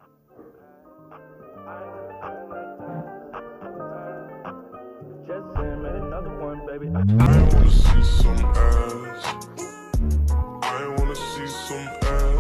Just made another one, baby. I wanna see some ass. I wanna see some ass.